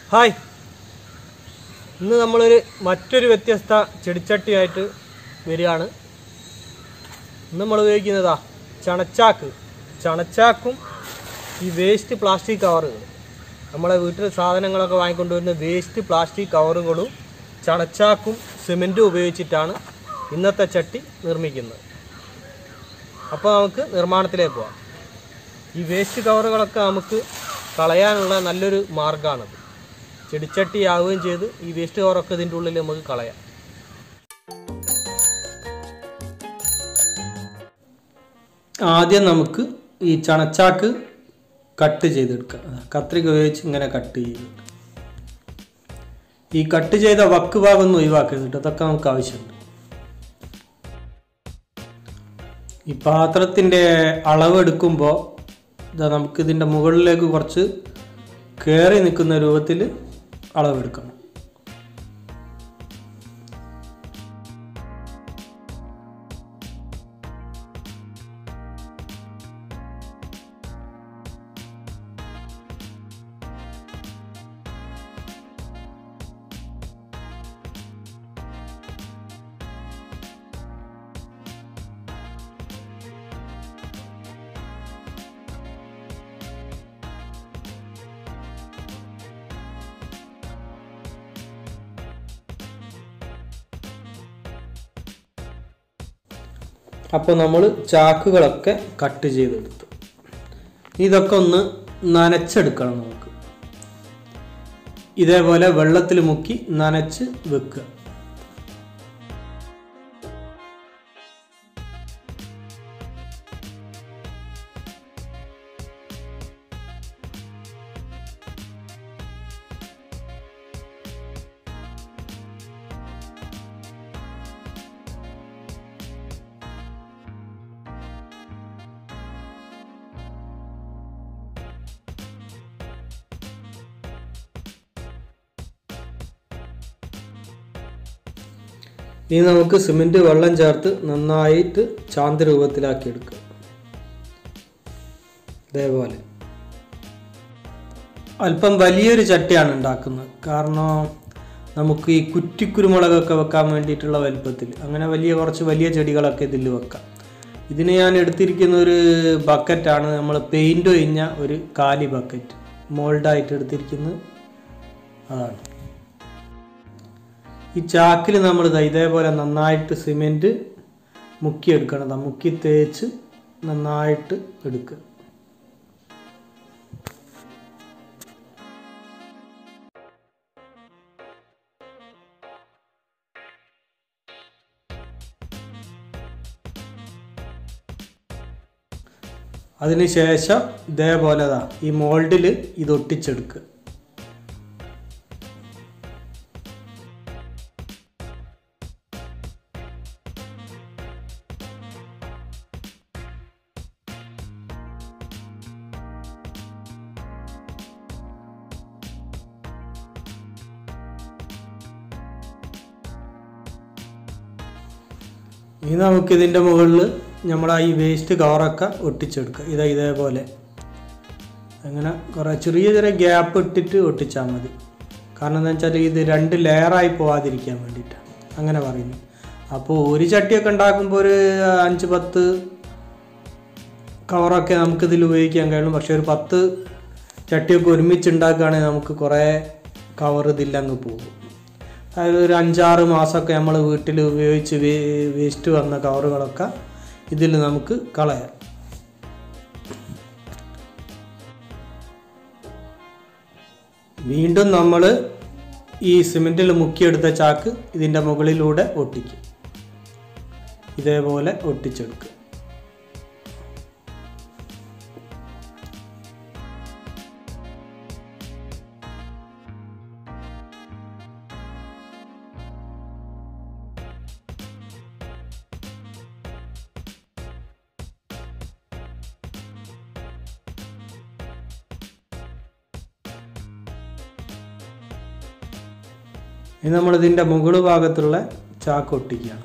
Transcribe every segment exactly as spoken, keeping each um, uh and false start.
Hi, ഇന്ന് നമ്മളൊരു മറ്റൊരു വ്യത്യസ്ത ചെടിച്ചട്ടിയായിട്ട് വരികയാണ്. ഇന്ന് നമ്മൾ ഉപയോഗിക്കുന്നതാ ചണച്ചാക്ക് ചണച്ചാക്കും ഈ വേസ്റ്റ് പ്ലാസ്റ്റിക് കവറുകൾ. നമ്മളെ വീട്ടിൽ സാധനങ്ങളൊക്കെ വാങ്ങിക്കൊണ്ടുവരുന്ന വേസ്റ്റ് പ്ലാസ്റ്റിക് കവറുകളും ചണച്ചാക്കും സിമെൻറ്റും ഉപയോഗിച്ചിട്ടാണ് ഇന്നത്തെ ചട്ടി നിർമ്മിക്കുന്നത്. അപ്പോൾ നമുക്ക് നിർമ്മാണത്തിലേക്ക് പോകാം. ഈ വേസ്റ്റ് കവറുകളൊക്കെ നമുക്ക് കളയാനുള്ള നല്ലൊരു മാർഗ്ഗമാണത്. ചെടിച്ചട്ടി ആവുകയും ചെയ്ത് ഈ വേസ്റ്റ് കവറൊക്കെ ഇതിൻ്റെ ഉള്ളിൽ നമുക്ക് കളയാം. ആദ്യം നമുക്ക് ഈ ചണച്ചാക്ക് കട്ട് ചെയ്തെടുക്കാം. കത്രിക ഉപയോഗിച്ച് ഇങ്ങനെ കട്ട് ചെയ്ത് ഈ കട്ട് ചെയ്ത വക്ക് ഭാഗം ഒന്നും ഒഴിവാക്കരുത്. അതൊക്കെ നമുക്ക് ആവശ്യമുണ്ട്. ഈ പാത്രത്തിൻ്റെ അളവെടുക്കുമ്പോൾ ഇതാ നമുക്ക് ഇതിൻ്റെ മുകളിലേക്ക് കുറച്ച് കയറി നിൽക്കുന്ന രൂപത്തിൽ അളവെടുക്കണം. അപ്പോൾ നമ്മൾ ചാക്കുകളൊക്കെ കട്ട് ചെയ്തെടുത്തു. ഇതൊക്കെ ഒന്ന് നനച്ചെടുക്കണം. നമുക്ക് ഇതേപോലെ വെള്ളത്തിൽ മുക്കി നനച്ച് വെക്കുക. ഇനി നമുക്ക് സിമെൻറ്റ് വെള്ളം ചേർത്ത് നന്നായിട്ട് ചാന്ത രൂപത്തിലാക്കി എടുക്കുക. ഇതേപോലെ അല്പം വലിയൊരു ചട്ടിയാണ് ഉണ്ടാക്കുന്നത്. കാരണം നമുക്ക് ഈ കുറ്റിക്കുരുമുളകൊക്കെ വെക്കാൻ വേണ്ടിയിട്ടുള്ള വലുപ്പത്തിൽ അങ്ങനെ വലിയ കുറച്ച് വലിയ ചെടികളൊക്കെ ഇതിൽ വെക്കാം. ഇതിന് ഞാൻ എടുത്തിരിക്കുന്ന ഒരു ബക്കറ്റാണ്. നമ്മൾ പെയിൻ്റ് ഒഴിഞ്ഞ ഒരു കാലി ബക്കറ്റ് മോൾഡായിട്ട് എടുത്തിരിക്കുന്നത് അതാണ്. ഈ ചാക്കിൽ നമ്മൾ ഇതേപോലെ നന്നായിട്ട് സിമെൻറ്റ് മുക്കിയെടുക്കണം. മുക്കി തേച്ച് നന്നായിട്ട് എടുക്കുക. അതിനുശേഷം ഇതേപോലെ ഈ മോൾഡിൽ ഇത് ഒട്ടിച്ചെടുക്കുക. ഇനി നമുക്കിതിൻ്റെ മുകളിൽ നമ്മൾ ഈ വേസ്റ്റ് കവറൊക്കെ ഒട്ടിച്ചെടുക്കുക. ഇതാ ഇതേപോലെ അങ്ങനെ കുറേ ചെറിയ ചെറിയ ഗ്യാപ്പ് ഇട്ടിട്ട് ഒട്ടിച്ചാൽ മതി. കാരണം എന്താ വെച്ചാൽ ഇത് രണ്ട് ലെയറായി പോകാതിരിക്കാൻ വേണ്ടിയിട്ടാണ് അങ്ങനെ പറയുന്നത്. അപ്പോൾ ഒരു ചട്ടിയൊക്കെ ഉണ്ടാക്കുമ്പോൾ ഒരു അഞ്ച് പത്ത് കവറൊക്കെ നമുക്കിതിൽ ഉപയോഗിക്കാൻ കഴിയും. പക്ഷേ ഒരു പത്ത് ചട്ടിയൊക്കെ ഒരുമിച്ച് ഉണ്ടാക്കുകയാണെങ്കിൽ നമുക്ക് കുറേ കവർ ഇതില്ലങ്ങ് പോകും. അതായത് ഒരു അഞ്ചാറ് മാസമൊക്കെ നമ്മൾ വീട്ടിൽ ഉപയോഗിച്ച് വേസ്റ്റ് വന്ന കവറുകളൊക്കെ ഇതിൽ നമുക്ക് കളയാം. വീണ്ടും നമ്മൾ ഈ സിമെൻറ്റിൽ മുക്കിയെടുത്ത ചാക്ക് ഇതിൻ്റെ മുകളിലൂടെ ഒട്ടിക്കും. ഇതേപോലെ ഒട്ടിച്ചെടുക്കുക. ഇനി നമ്മളിതിൻ്റെ മുകൾ ഭാഗത്തുള്ള ചാക്ക് ഒട്ടിക്കുകയാണ്.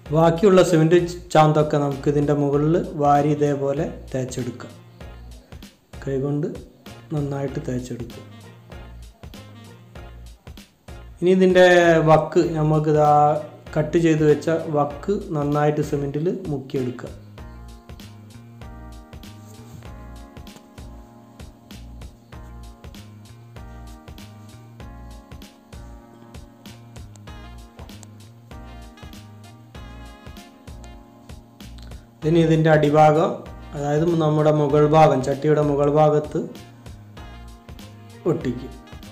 ബാക്കിയുള്ള സിമെൻറ്റ് ചാന്തൊക്കെ നമുക്ക് ഇതിൻ്റെ മുകളിൽ വാരി ഇതേപോലെ തേച്ചെടുക്കാം. കൈകൊണ്ട് നന്നായിട്ട് തേച്ചെടുക്കുക. ഇനി ഇതിൻ്റെ വക്ക് നമുക്ക് ഇതാ കട്ട് ചെയ്ത് വെച്ച വക്ക് നന്നായിട്ട് സിമെൻറ്റിൽ മുക്കിയെടുക്കുക. ഇനി ഇതിൻ്റെ അടിഭാഗം, അതായത് നമ്മുടെ മുകൾ ഭാഗം, ചട്ടിയുടെ മുകൾ ഭാഗത്ത് ഒട്ടിക്കും.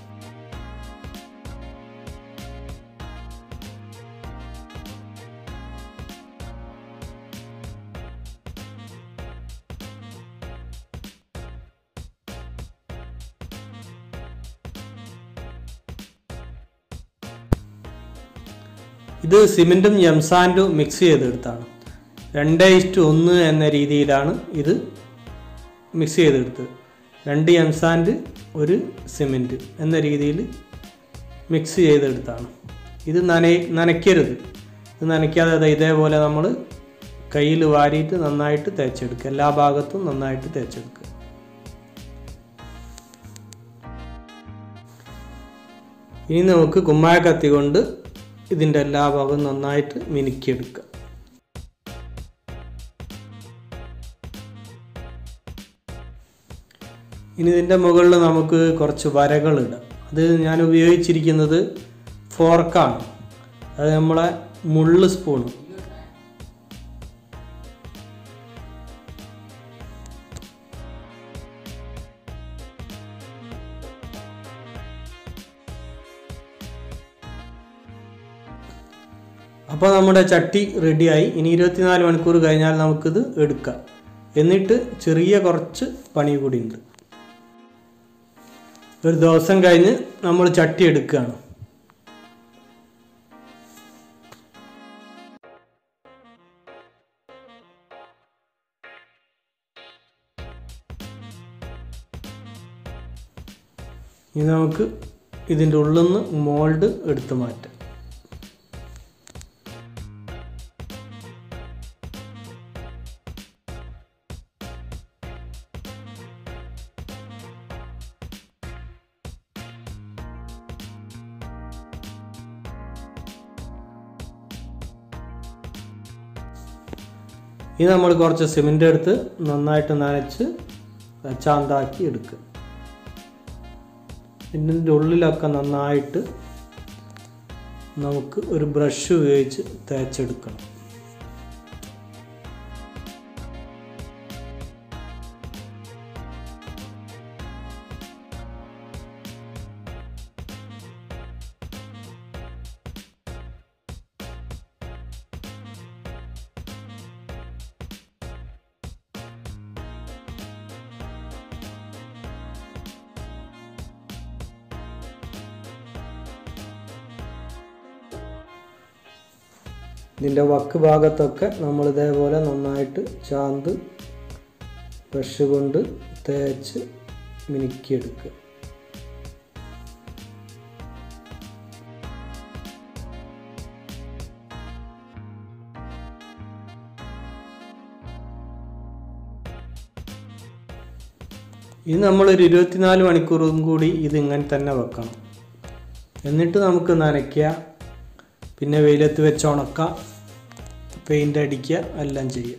ഇത് സിമെൻറ്റും എംസാൻഡും മിക്സ് ചെയ്തെടുത്താണ്. രണ്ട് ഇഷ്ടു ഒന്ന് എന്ന രീതിയിലാണ് ഇത് മിക്സ് ചെയ്തെടുത്തത്. രണ്ട് എംസാൻഡ് ഒരു സിമെൻറ്റ് എന്ന രീതിയിൽ മിക്സ് ചെയ്തെടുത്താണ്. ഇത് നന നനയ്ക്കരുത്. ഇത് നനയ്ക്കാതെ ഇതേപോലെ നമ്മൾ കയ്യിൽ വാരിയിട്ട് നന്നായിട്ട് തേച്ചെടുക്കുക. എല്ലാ ഭാഗത്തും നന്നായിട്ട് തേച്ചെടുക്കുക. ഇനി നമുക്ക് കുമ്മായ കത്തി കൊണ്ട് ഇതിൻ്റെ എല്ലാ ഭാഗവും നന്നായിട്ട് മിനുക്കിയെടുക്കുക. ഇനി ഇതിൻ്റെ മുകളിൽ നമുക്ക് കുറച്ച് വരകളിടാം. അത് ഞാൻ ഉപയോഗിച്ചിരിക്കുന്നത് ഫോർക്കാണ്. അത് നമ്മളെ മുള്ള് സ്പൂണ്. അപ്പോൾ നമ്മുടെ ചട്ടി റെഡിയായി. ഇനി ഇരുപത്തിനാല് മണിക്കൂർ കഴിഞ്ഞാൽ നമുക്കിത് എടുക്കാം. എന്നിട്ട് ചെറിയ കുറച്ച് പണി കൂടി ഉണ്ട്. ഒരു ദിവസം കഴിഞ്ഞ് നമ്മൾ ചട്ടി എടുക്കുകയാണ്. ഇനി നമുക്ക് ഇതിൻ്റെ ഉള്ളിൽ നിന്ന് മോൾഡ് എടുത്ത് മാറ്റാം. ഇനി നമ്മൾ കുറച്ച് സിമെൻ്റ് എടുത്ത് നന്നായിട്ട് നനച്ച് ചാന്താക്കി എടുക്കുക. ഇതിൻ്റെ ഉള്ളിലൊക്കെ നന്നായിട്ട് നമുക്ക് ഒരു ബ്രഷ് ഉപയോഗിച്ച് തേച്ചെടുക്കണം. ഇതിൻ്റെ വക്ക് ഭാഗത്തൊക്കെ നമ്മൾ ഇതേപോലെ നന്നായിട്ട് ചാന്ത് ബ്രഷ് കൊണ്ട് തേച്ച് മിനുക്കിയെടുക്കുക. ഇത് നമ്മളൊരു ഇരുപത്തിനാല് മണിക്കൂറും കൂടി ഇതിങ്ങനെ തന്നെ വെക്കണം. എന്നിട്ട് നമുക്ക് നനയ്ക്കുക, പിന്നെ വെയിലത്ത് വെച്ച് ഉണക്കുക, പെയിൻ്റ് അടിക്കുക, എല്ലാം ചെയ്യുക.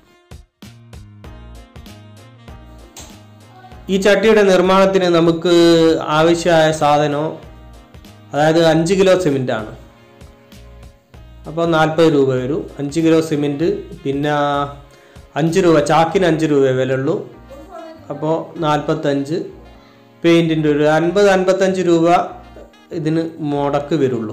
ഈ ചട്ടിയുടെ നിർമ്മാണത്തിന് നമുക്ക് ആവശ്യമായ സാധനം, അതായത് അഞ്ച് കിലോ സിമെൻ്റാണ്. അപ്പോൾ നാൽപ്പത് രൂപ വരും. അഞ്ച് കിലോ സിമെൻറ്റ്, പിന്നെ അഞ്ച് രൂപ ചാക്കിന് അഞ്ച് രൂപ വിലയുള്ളൂ. അപ്പോൾ നാൽപ്പത്തഞ്ച് പെയിൻറ്റിൻ്റെ ഒരു അൻപത് അൻപത്തഞ്ച് രൂപ ഇതിന് മുടക്ക് വരുള്ളൂ.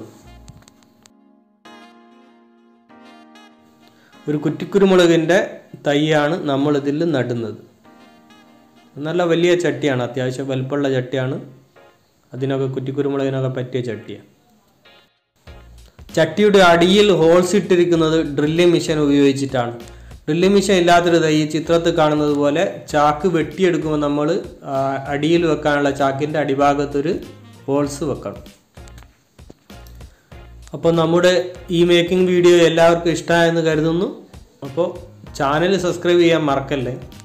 ഒരു കുറ്റിക്കുരുമുളകിൻ്റെ തൈയാണ് നമ്മളിതിൽ നടുന്നത്. നല്ല വലിയ ചട്ടിയാണ്, അത്യാവശ്യം വലുപ്പമുള്ള ചട്ടിയാണ്. അതിനൊക്കെ കുറ്റിക്കുരുമുളകിനൊക്കെ പറ്റിയ ചട്ടിയാണ്. ചട്ടിയുടെ അടിയിൽ ഹോൾസ് ഇട്ടിരിക്കുന്നത് ഡ്രില്ലിംഗ് മെഷീൻ ഉപയോഗിച്ചിട്ടാണ്. ഡ്രില്ലിംഗ് മെഷീൻ ഇല്ലാത്തൊരു തൈ ഈ ചിത്രത്തിൽ കാണുന്നത് പോലെ ചാക്ക് വെട്ടിയെടുക്കുമ്പോൾ നമ്മൾ അടിയിൽ വെക്കാനുള്ള ചാക്കിൻ്റെ അടിഭാഗത്തൊരു ഹോൾസ് വെക്കണം. അപ്പോൾ നമ്മുടെ ഈ മേക്കിംഗ് വീഡിയോ എല്ലാവർക്കും ഇഷ്ടമായെന്ന് കരുതുന്നു. അപ്പോൾ ചാനൽ സബ്സ്ക്രൈബ് ചെയ്യാൻ മറക്കല്ലേ.